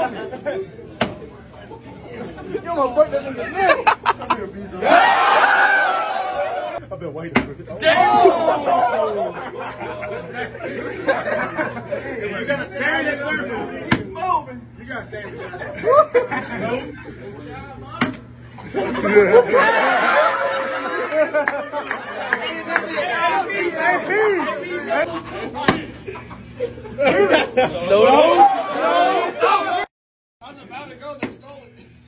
You almost broke that nigga's neck. I've been waiting for it. You gotta stay in that circle. Keep moving. You gotta stay in the circle. No. I was about to go, they stole it.